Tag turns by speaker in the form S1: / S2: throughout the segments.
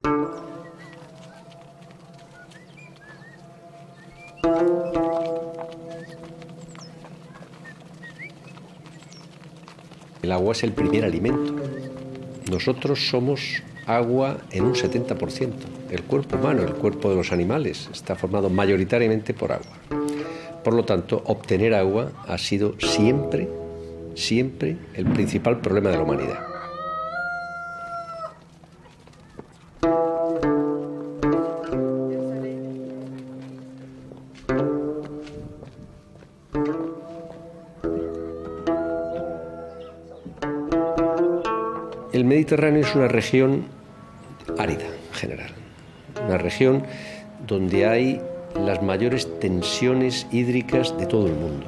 S1: El agua es el primer alimento. Nosotros somos agua en un 70%. El cuerpo humano, el cuerpo de los animales, está formado mayoritariamente por agua. Por lo tanto, obtener agua ha sido siempre el principal problema de la humanidad. El Mediterráneo es una región árida en general, una región donde hay las mayores tensiones hídricas de todo el mundo.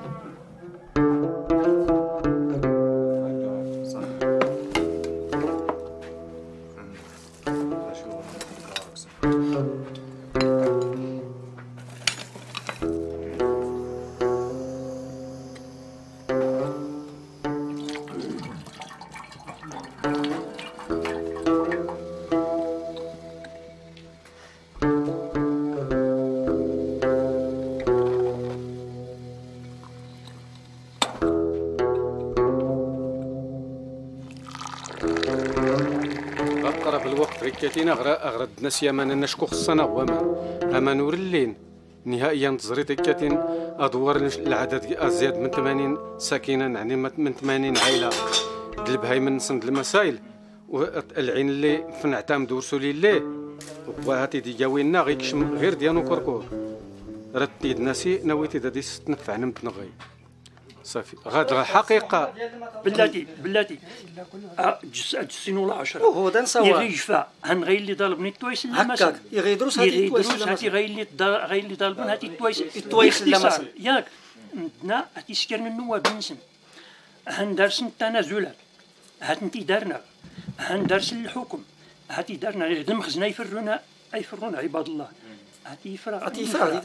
S2: كاتينا أغرد ناس يمانا نشكو خصنا غوامان أما نور اللين نهائيا تزريت كاتين أدوار العدد أزيد من 80 ساكنة يعني من 80 عائلة دلبهاي من صند المسائل والعين اللي فنعتمد ورسولي اللي وهاتي دي جاوينا غيكشم غير ديانو كركور رديد ناسي نويتي دادي تنفعنا متنغي صافي غاد حقيقة
S3: بلاتي جسين ولا 10 هو ده نسوا يغيفا هنغير اللي طالبني التويس لا مثلا
S4: يغيدروس هاتي التويس
S3: هاتي غير اللي طالبن هاتي التويس لا مثلا ياك نا هاتي سكرنا النواب نسن هندرس التنازلات هات انتي دارنا هندرس الحكم هاتي دارنا غير خزنا يفرونا عباد الله هاتي يفرغ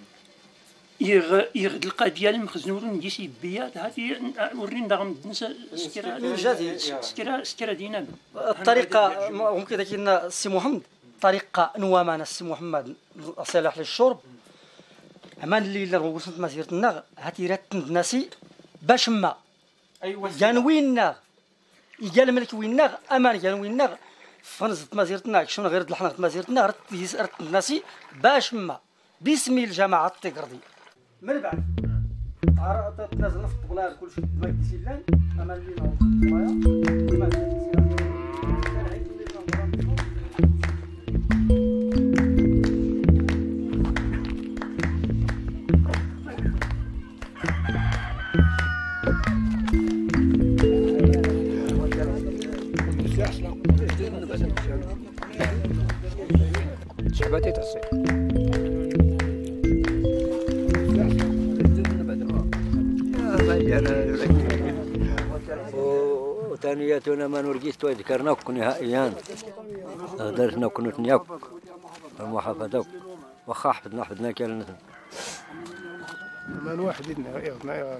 S3: يغد القضيه المخزنورون دي سيبيات هاتي ورين داغم نسا سكرا دينا
S4: الطريقه ممكن لكن السي محمد طريقه نوامان السي محمد صالح للشرب امان اللي وصلت مسيرتنا هاتي راتن ناسي باش ما كان ويننا قال الملك ويننا امان كان ويننا فنزت مسيرتنا شنو غير الحنا مسيرتنا رت ناسي باش ما باسم الجماعه التقردي من بعد تنازلنا في الطبلة كلشي ما يتسلان اما اللي
S5: شعبتي تصير وثانياتنا ما نرجيت ذكرناك نهائيا درسنا كنت نياك المحافظة وخا حفظنا كان
S6: ما واحد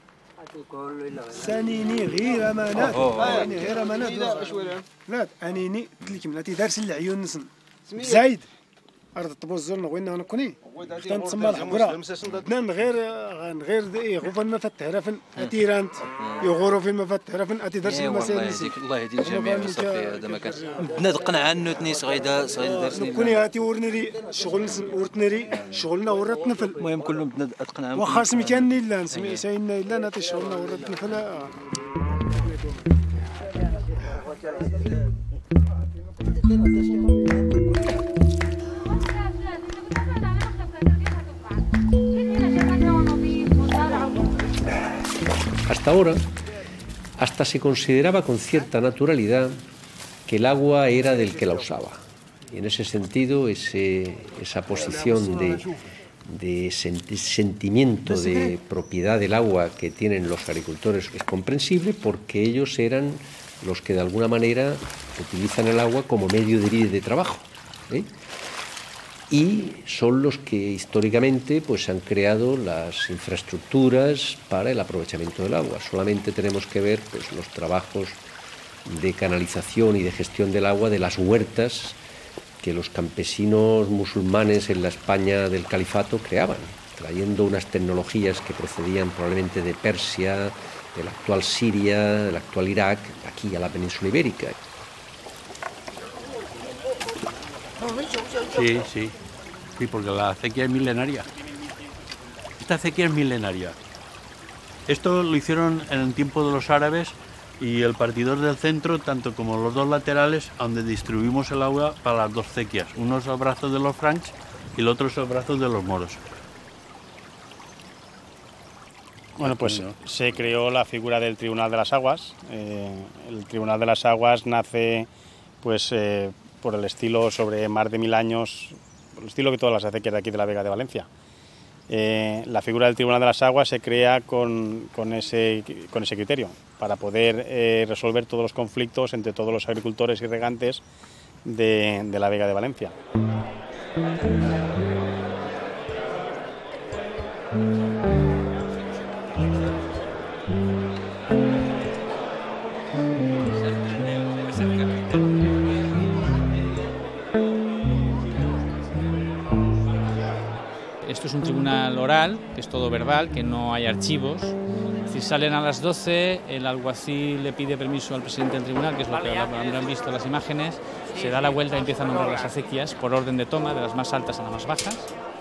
S6: سانيني غير امانات غير امانات لا انيني قلت لك ملاتي دارس العيون نسن زايد ارض الطبوزر وين نكوني تنسمى الحبره بدنا غير غوفن ما فتح رفن اتيرانت يغورو في ما فتح رفن اتي درس المسائل
S7: الله يهدي الجميع وصافي هذا ما كان بدنا دقنا عنو تني صغيده درسني
S6: كوني هاتي ورنري شغل ورتنري شغلنا ورت نفل
S7: المهم كلهم بدنا دقنا عنو
S6: واخا سمي كان الا نسمي ساينا الا ناتي شغلنا ورت نفل
S1: Hasta ahora, hasta se consideraba con cierta naturalidad que el agua era del que la usaba. Y en ese sentido, esa posición de sentimiento de propiedad del agua que tienen los agricultores es comprensible porque ellos eran los que de alguna manera utilizan el agua como medio de trabajo. Y son los que históricamente pues, han creado las infraestructuras para el aprovechamiento del agua. Solamente tenemos que ver pues, los trabajos de canalización y de gestión del agua de las huertas que los campesinos musulmanes en la España del califato creaban, trayendo unas tecnologías que procedían probablemente de Persia, de la actual Siria, del actual Irak, aquí a la península ibérica.
S8: Sí, porque la acequia es milenaria. Esta acequia es milenaria. Esto lo hicieron en el tiempo de los árabes y el partidor del centro, tanto como los dos laterales, donde distribuimos el agua para las dos acequias. Uno es el brazo de los francs y el otro es el brazo de los moros.
S9: Bueno, pues se creó la figura del Tribunal de las Aguas. El Tribunal de las Aguas nace pues por el estilo sobre más de 1000 años, por el estilo que todas las acequias de aquí de la Vega de Valencia. La figura del Tribunal de las Aguas se crea con ese criterio, para poder resolver todos los conflictos entre todos los agricultores y regantes de la Vega de Valencia.
S10: Esto es un tribunal oral, que es todo verbal, que no hay archivos. Si salen a las 12, el alguacil le pide permiso al presidente del tribunal, que es lo que habrán visto en las imágenes, se da la vuelta y empieza a nombrar las acequias por orden de toma, de las más altas a las más bajas.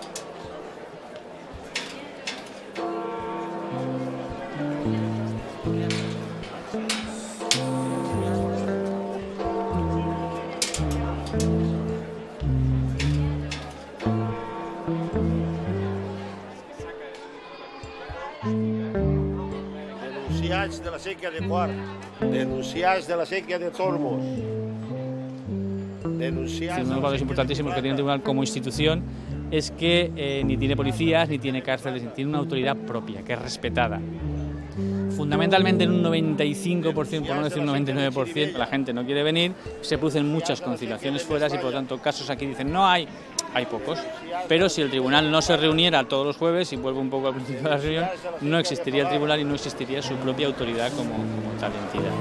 S11: Denunciats de la sèquia de Quart, denunciats de la sèquia de Tormos.
S10: Uno de los valores importantísimos que tiene el tribunal como institución es que ni tiene policías, ni tiene cárceles, ni tiene una autoridad propia, que es respetada. Fundamentalmente en un 95%, por no decir un 99%, la gente no quiere venir, se producen muchas conciliaciones fuera y por lo tanto casos aquí dicen no hay pocos. Pero si el tribunal no se reuniera todos los jueves, y vuelvo un poco al principio de la reunión, no existiría el tribunal y no existiría su propia autoridad como tal entidad.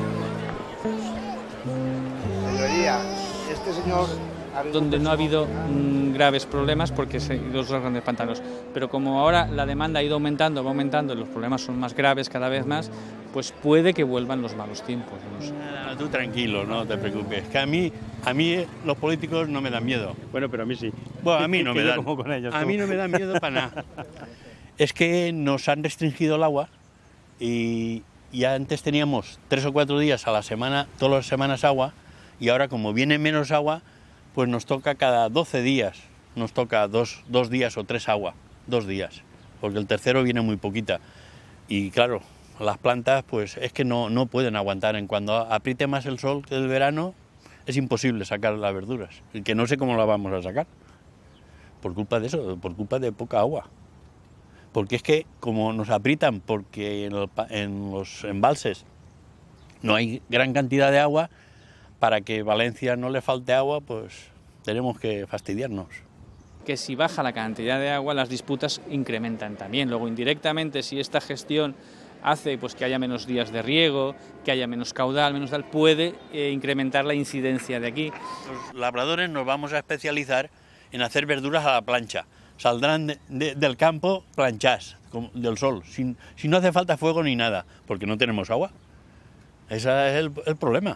S11: Señoría, este señor...
S10: Donde no ha habido graves problemas porque los dos grandes pantanos, pero como ahora la demanda ha ido aumentando, va aumentando, los problemas son más graves cada vez más, pues puede que vuelvan los malos tiempos. No sé.
S8: Tú tranquilo, no te preocupes, que a mí los políticos no me dan miedo.
S9: Bueno, pero a mí sí.
S8: Bueno, a mí no me dan.
S9: Como con ellos,
S8: a mí no me dan miedo para nada. Es que nos han restringido el agua y ya antes teníamos 3 o 4 días a la semana, todas las semanas agua, y ahora como viene menos agua, pues nos toca cada 12 días, nos toca dos días o 3 agua, 2 días, porque el tercero viene muy poquita. Y claro, las plantas pues es que no pueden aguantar, en cuando apriete más el sol que el verano, es imposible sacar las verduras, y que no sé cómo las vamos a sacar, por culpa de eso, por culpa de poca agua. Porque es que como nos aprietan, porque en los embalses no hay gran cantidad de agua, para que Valencia no le falte agua, pues tenemos que fastidiarnos.
S10: Que si baja la cantidad de agua, las disputas incrementan también. Luego, indirectamente, si esta gestión hace pues, que haya menos días de riego, que haya menos caudal, menos tal, puede incrementar la incidencia de aquí.
S8: Los labradores nos vamos a especializar en hacer verduras a la plancha. Saldrán del campo planchás, del sol, si no hace falta fuego ni nada, porque no tenemos agua. Ese es el problema.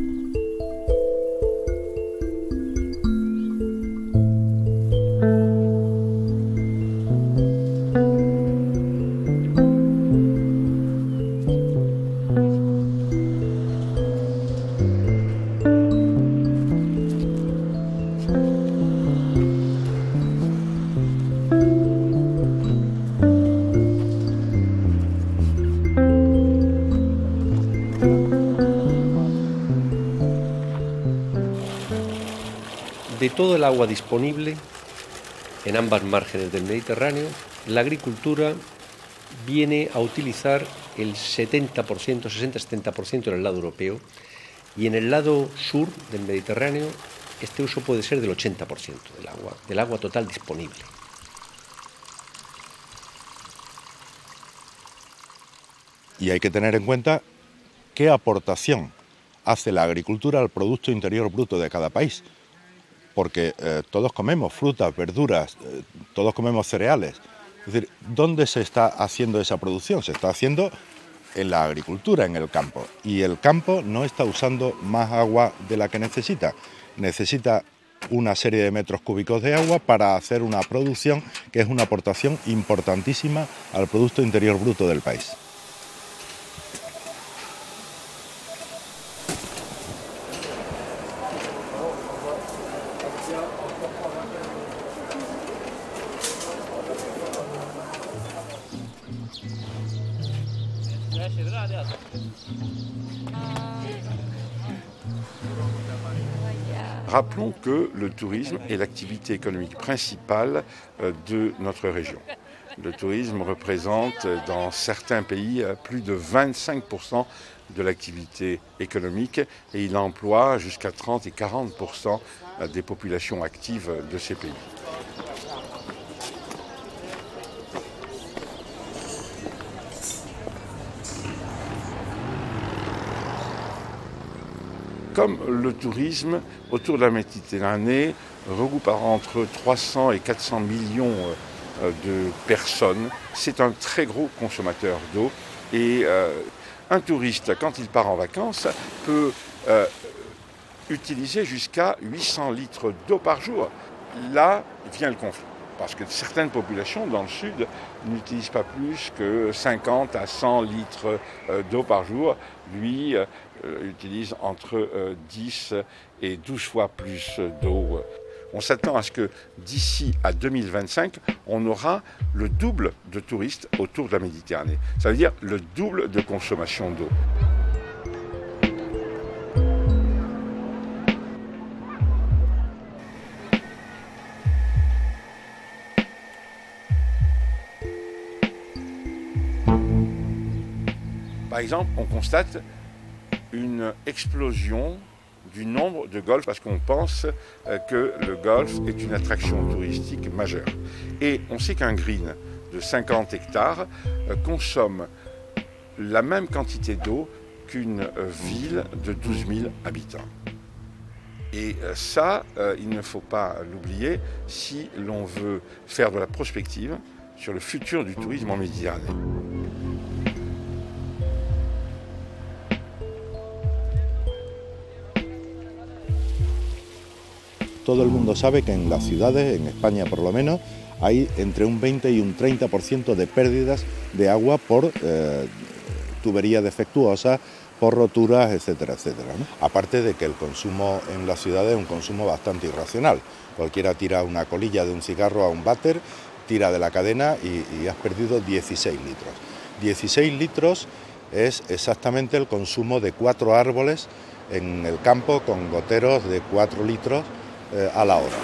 S1: De todo el agua disponible en ambas márgenes del Mediterráneo, la agricultura viene a utilizar el 70%, 60-70% en el lado europeo, y en el lado sur del Mediterráneo este uso puede ser del 80% del agua total disponible.
S12: Y hay que tener en cuenta qué aportación hace la agricultura al Producto Interior Bruto de cada país. porque todos comemos frutas, verduras, todos comemos cereales. Es decir, ¿dónde se está haciendo esa producción? Se está haciendo en la agricultura, en el campo. Y el campo no está usando más agua de la que necesita. Necesita una serie de metros cúbicos de agua para hacer una producción que es una aportación importantísima al Producto Interior Bruto del país.
S13: Rappelons que le tourisme est l'activité économique principale de notre région. Le tourisme représente dans certains pays plus de 25% de l'activité économique et il emploie jusqu'à 30 et 40% des populations actives de ces pays. Comme le tourisme autour de la Méditerranée regroupe entre 300 et 400 millions de personnes, c'est un très gros consommateur d'eau et un touriste, quand il part en vacances, peut utiliser jusqu'à 800 litres d'eau par jour. Là vient le conflit, parce que certaines populations dans le sud n'utilisent pas plus que 50 à 100 litres d'eau par jour. Lui utilise entre 10 et 12 fois plus d'eau. On s'attend à ce que d'ici à 2025, on aura le double de touristes autour de la Méditerranée. Ça veut dire le double de consommation d'eau. Par exemple, on constate une explosion du nombre de golfs parce qu'on pense que le golf est une attraction touristique majeure. Et on sait qu'un green de 50 hectares consomme la même quantité d'eau qu'une ville de 12 000 habitants. Et ça, il ne faut pas l'oublier si l'on veut faire de la prospective sur le futur du tourisme en Méditerranée.
S12: Todo el mundo sabe que en las ciudades, en España por lo menos, hay entre un 20 y un 30% de pérdidas de agua por tuberías defectuosas, por roturas, etcétera, etcétera, ¿no? Aparte de que el consumo en las ciudades es un consumo bastante irracional. Cualquiera tira una colilla de un cigarro a un váter, tira de la cadena y has perdido 16 litros. 16 litros es exactamente el consumo de 4 árboles en el campo con goteros de 4 litros a la hora.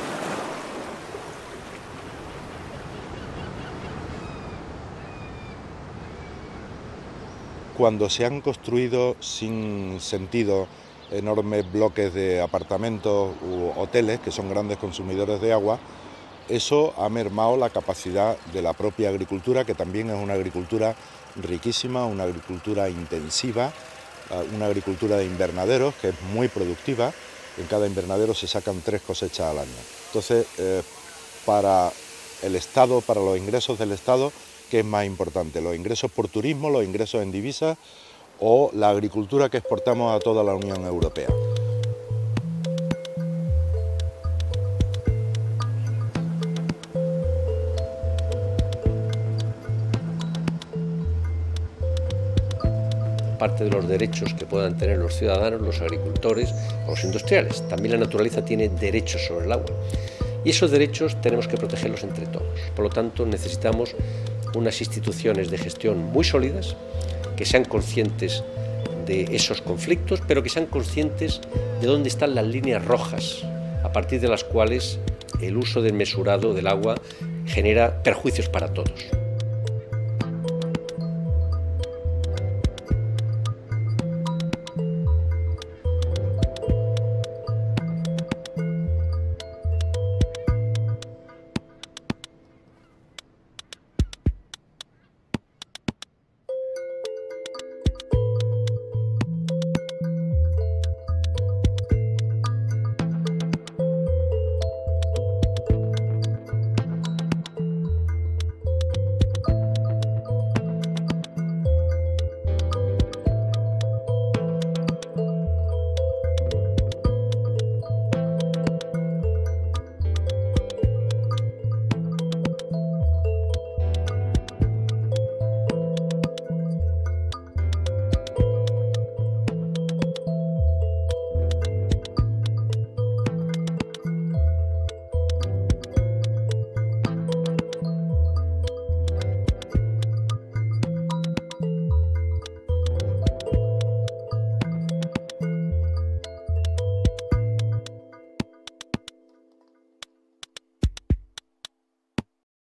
S12: Cuando se han construido sin sentido enormes bloques de apartamentos u hoteles, que son grandes consumidores de agua, eso ha mermado la capacidad de la propia agricultura, que también es una agricultura riquísima, una agricultura intensiva, una agricultura de invernaderos que es muy productiva. En cada invernadero se sacan 3 cosechas al año. Entonces, para el Estado, para los ingresos del Estado, ¿qué es más importante? ¿Los ingresos por turismo, los ingresos en divisas o la agricultura que exportamos a toda la Unión Europea?
S1: Parte de los derechos que puedan tener los ciudadanos, los agricultores o los industriales. También la naturaleza tiene derechos sobre el agua y esos derechos tenemos que protegerlos entre todos. Por lo tanto, necesitamos unas instituciones de gestión muy sólidas, que sean conscientes de esos conflictos, pero que sean conscientes de dónde están las líneas rojas, a partir de las cuales el uso desmesurado del agua genera perjuicios para todos.